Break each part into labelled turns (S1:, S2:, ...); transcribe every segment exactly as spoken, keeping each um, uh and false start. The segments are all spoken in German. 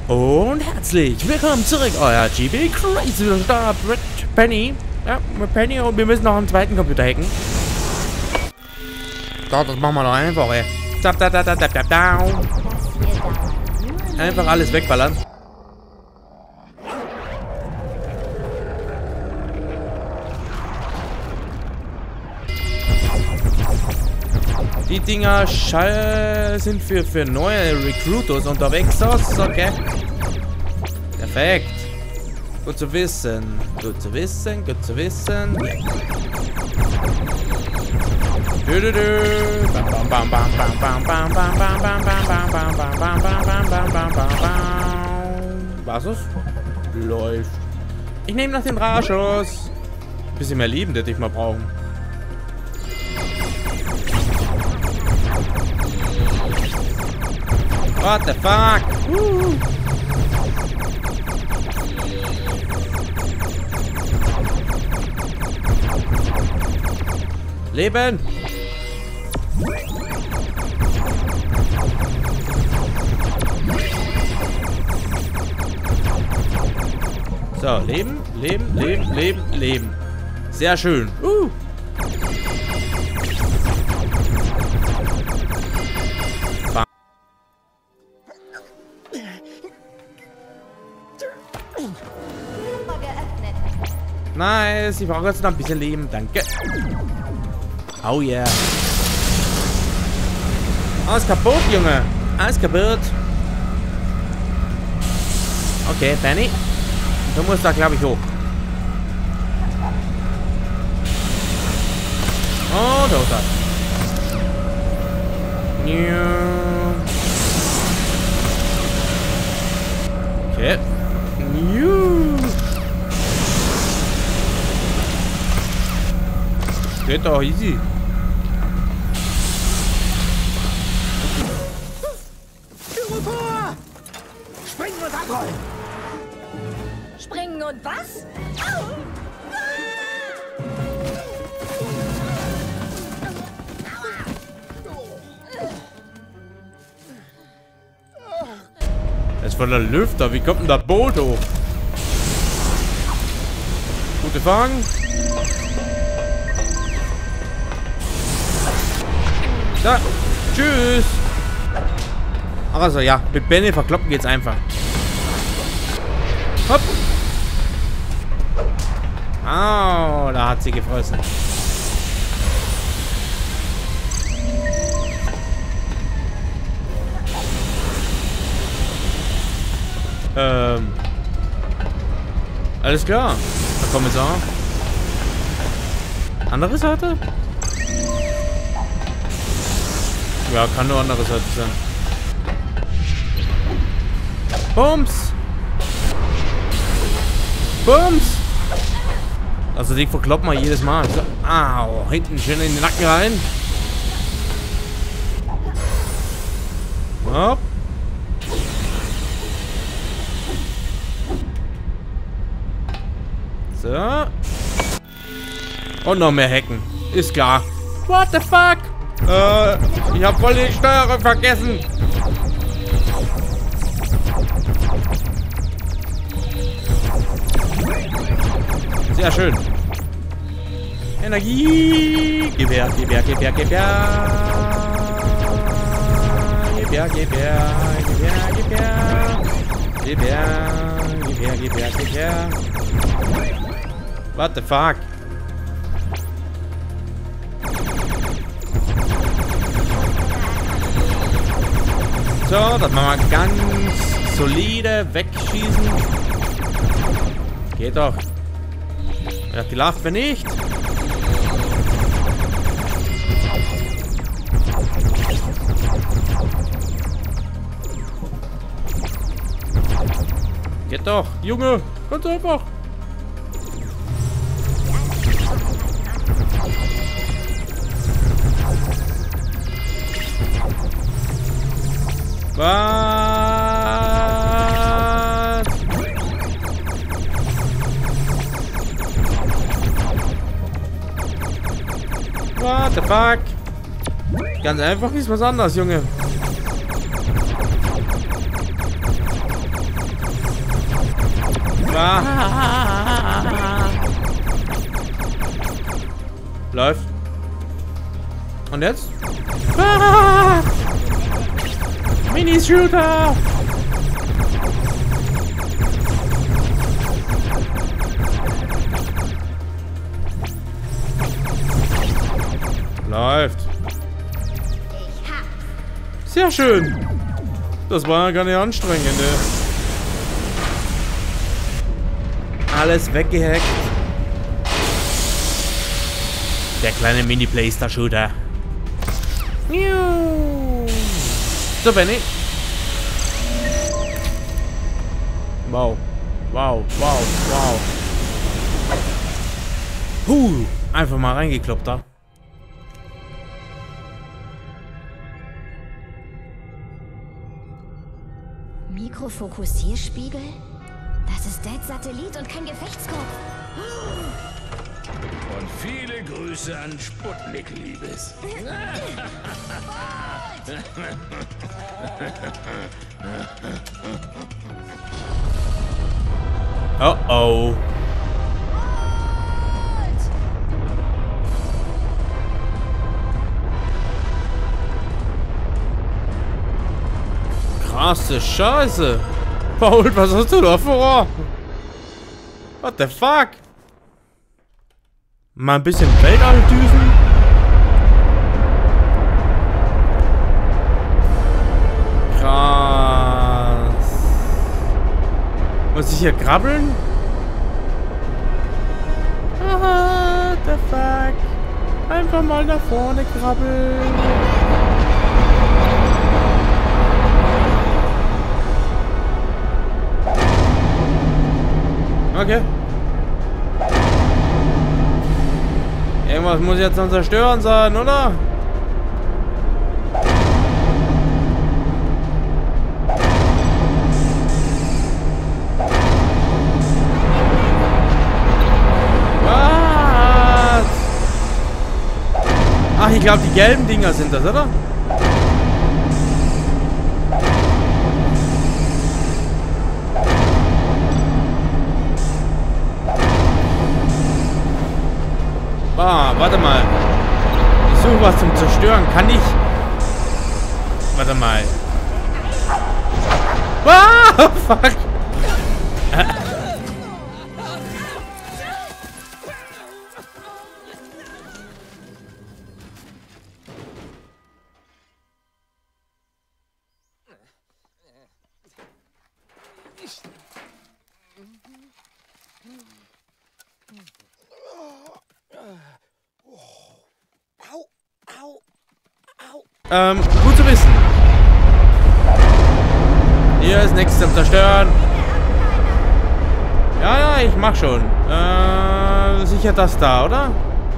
S1: Und herzlich willkommen zurück, euer G B Crazy Star mit Penny. Ja, mit Penny und wir müssen noch einen zweiten Computer hacken. So, das machen wir noch einfach, ey. Zap, da, da, da, da, da. Einfach alles wegballern. Die Dinger sind für, für neue Recruiters unterwegs. Okay. Perfekt. Gut zu wissen. Gut zu wissen. Gut zu wissen. Du, du, du. Bam, bam, bam, bam, bam, bam, bam, bam, bam, bam, bam, bam, bam, bam, bam, bam, bam, bam, bam. Was ist? Läuft. Ich nehme noch den Rausschuss. Bisschen mehr Leben, das ich mal brauchen. What the fuck? Uh. Leben! So, leben, leben, leben, leben, leben. Sehr schön. Uh. Nice, ich brauche jetzt noch ein bisschen Leben, danke. Oh yeah. Alles kaputt, Junge. Alles kaputt. Okay, Benny. Du musst da, glaube ich, hoch. Oh, da ist er. Okay. Geht doch easy.
S2: Styropor! Springen und abrollen!
S3: Springen und was?
S1: Das ist voller Lüfter. Wie kommt denn das Boot hoch? Gute Fang. Da. Tschüss. Also ja, mit Benny verkloppen geht's einfach. Hopp. Au, da hat sie gefressen. Ähm. Alles klar. Herr Kommissar. Andere Seite? Ja, kann nur andere Seite sein. Bums! Bums! Also die verkloppen wir jedes Mal. So. Au, hinten schön in den Nacken rein. Hopp. So. Und noch mehr hacken. Ist klar. What the fuck? Äh, ich hab voll die Steuerung vergessen. Sehr schön. Energie. Gib her, gib her, gib her, gib her. Gib her, gib her, gib her, gib her. Gib her, gib her, gib her, gib her. What the fuck? So, das machen wir ganz solide wegschießen. Geht doch. Er hat gelacht, wenn nicht. Geht doch, Junge. Ganz einfach. Was? What the fuck? Ganz einfach ist was anderes, Junge. Ah. Läuft. Und jetzt? Ah. Mini-Shooter! Läuft. Sehr schön. Das war gar nicht anstrengend, ne? Alles weggehackt. Der kleine Mini-Playstar-Shooter. So, Benny. Wow. Wow, wow, wow. Huh. Einfach mal reingekloppt da.
S3: Mikrofokussierspiegel? Das ist Dads Satellit und kein Gefechtskopf.
S2: Und viele Grüße an Sputnik, Liebes.
S1: Oh oh. Krasse Scheiße. Paul, was hast du da vor? What the fuck? Mal ein bisschen Weltall düsen. Krass. Muss ich hier krabbeln? What the fuck? Einfach mal nach vorne krabbeln. Okay. Irgendwas muss jetzt am Zerstören sein, oder? Was? Ach, ich glaube, die gelben Dinger sind das, oder? Ah, warte mal. Ich suche was zum Zerstören. Kann ich... Warte mal. Ah, fuck. Ähm, gut zu wissen. Hier ist nichts zum Zerstören. Ja, ja, ich mach schon. Äh, sicher das da, oder?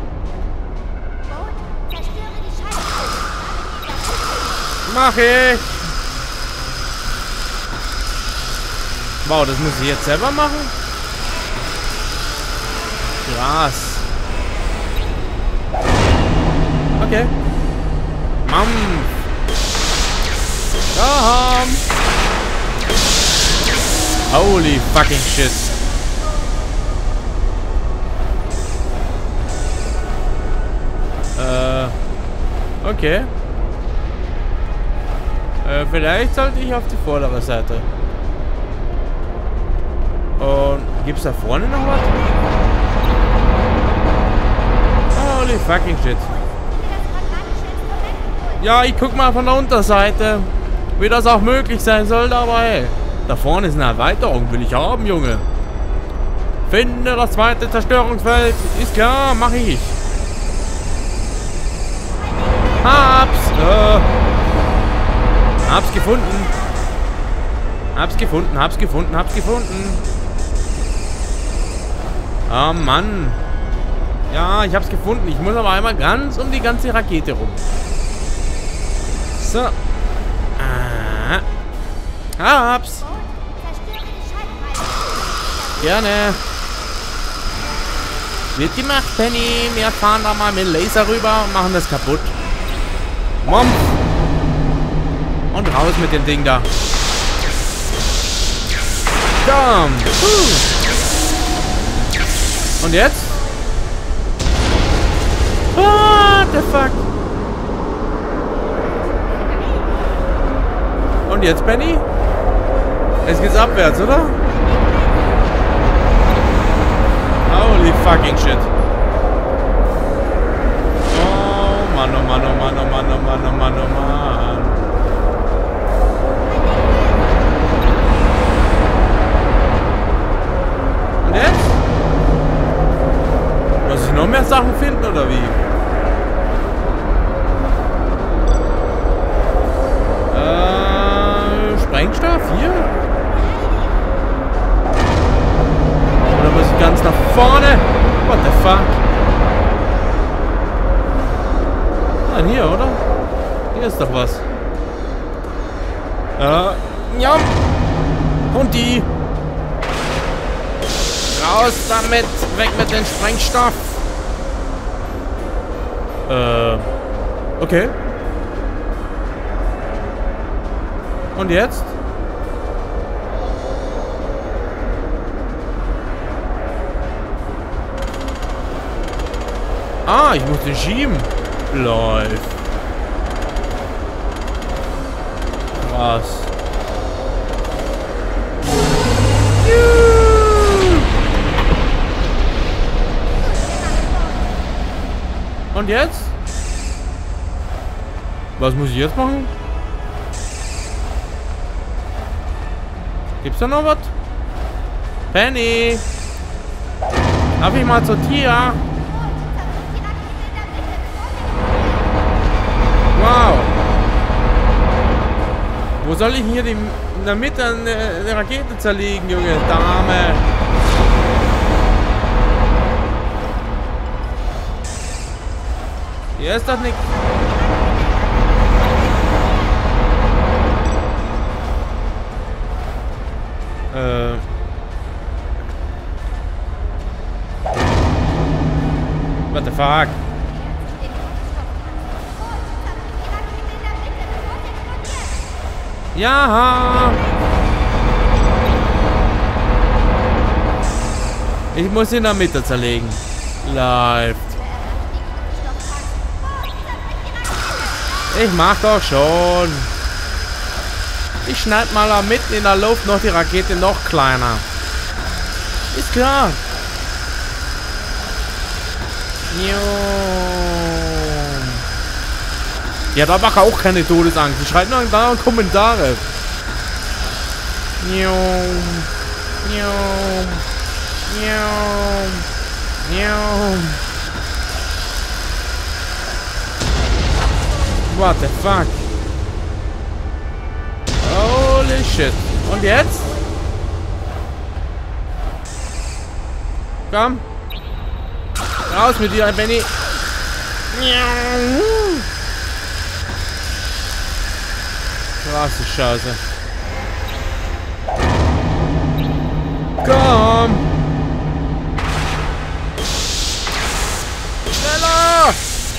S1: Mach ich. Wow, das muss ich jetzt selber machen? Krass. Okay. Mampf. Komm. Holy fucking shit. Äh. Okay. Äh, vielleicht sollte ich auf die vordere Seite. Und gibt's da vorne noch was? Holy fucking shit. Ja, ich guck mal von der Unterseite, wie das auch möglich sein sollte, aber hey, da vorne ist eine Erweiterung, will ich haben, Junge. Finde das zweite Zerstörungsfeld, ist klar, mach ich. Hab's, äh, hab's gefunden. Hab's gefunden, hab's gefunden, hab's gefunden. Oh Mann. Ja, ich hab's gefunden, ich muss aber einmal ganz um die ganze Rakete rum. So. Ah. Hab's. Gerne. Wird gemacht, Penny. Wir fahren da mal mit dem Laser rüber und machen das kaputt. Mom. Und raus mit dem Ding da. Komm. Uh. Und jetzt? What the fuck? Und jetzt, Benny? Jetzt geht's abwärts, oder? Holy fucking shit. Oh Mann, oh Mann, oh Mann, oh Mann, oh Mann, oh Mann, oh Mann. Und jetzt? Muss ich noch mehr Sachen finden, oder wie? Äh, Sprengstoff? Hier? Oder muss ich ganz nach vorne? What the fuck? Ah, hier, oder? Hier ist doch was. Äh, ja. Und die. Raus damit! Weg mit dem Sprengstoff! Äh. Okay. Und jetzt? Ah, ich muss den schieben. Läuft. Krass. Und jetzt? Was muss ich jetzt machen? Gibt's da noch was? Penny! Darf ich mal zu dir? Wow! Wo soll ich hier die, in der Mitte eine, eine Rakete zerlegen, Junge? Dame! Hier ist doch nichts. Äh. What the fuck? Ja. Ich muss ihn in der Mitte zerlegen. Läuft. Ich mach doch schon. Ich schneid mal da mitten in der Luft noch die Rakete noch kleiner. Ist klar. Ja, da mache auch keine Todesangst. Ich schreibe nur da Kommentare. What the fuck? Holy shit. Und jetzt? Komm. Raus mit dir, Benny. Krasse Scheiße. Komm. Schneller.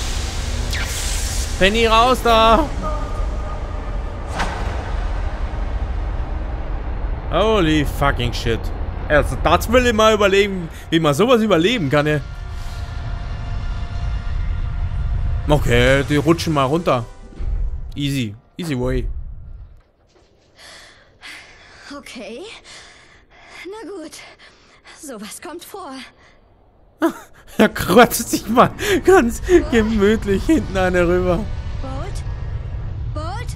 S1: Benny, raus da. Holy fucking shit. Also das will ich mal überleben, wie man sowas überleben kann, ey. Okay, die rutschen mal runter. Easy. Easy way.
S3: Okay. Na gut. Sowas kommt vor.
S1: Er kreuzt sich mal ganz Boot? gemütlich hinten eine rüber.
S3: Boot?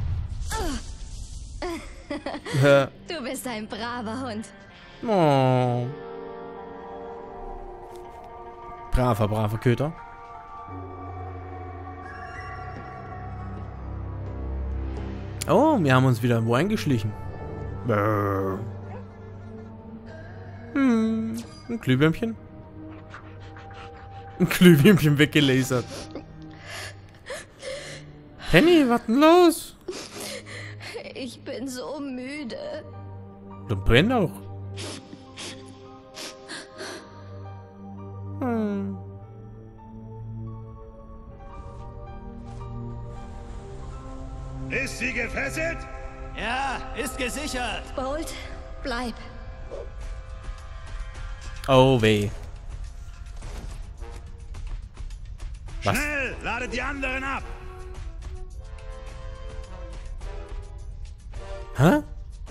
S3: Boot? Oh.
S1: Ja.
S3: Du bist ein braver Hund.
S1: Oh. Braver, braver Köter. Oh, wir haben uns wieder wo eingeschlichen. Hm, ein Glühwürmchen. Ein Glühwürmchen weggelasert. Penny, was denn los?
S3: Ich bin so müde.
S1: Dann brennt auch. Hm.
S2: Ist sie gefesselt?
S4: Ja, ist gesichert.
S3: Bolt, bleib.
S1: Oh weh. Was?
S2: Schnell, ladet die anderen ab.
S1: Hä?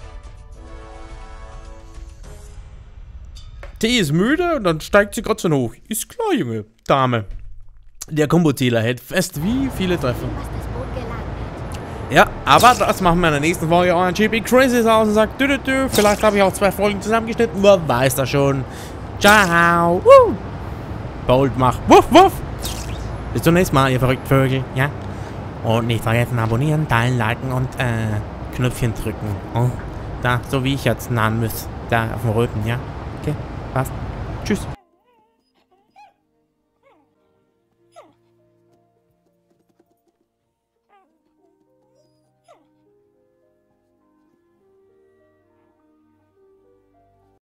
S1: Die ist müde und dann steigt sie gerade so hoch. Ist klar, Junge. Dame. Der Kombozähler hält fest, wie viele Treffer.
S3: Was das Boot gelangt.
S1: Ja, aber das machen wir in der nächsten Folge. Euer G P Crazy aus und sagt, dü, dü, dü. Vielleicht habe ich auch zwei Folgen zusammengeschnitten. Wer weiß das schon. Ciao. Woo. Bold macht. Wuff, wuff. Bis zum nächsten Mal, ihr verrückten Vögel. Ja. Und nicht vergessen, abonnieren, teilen, liken und äh, Knöpfchen drücken. Oh, da, so wie ich jetzt nahen muss. Da auf dem Röten, ja. Okay, passt. Tschüss.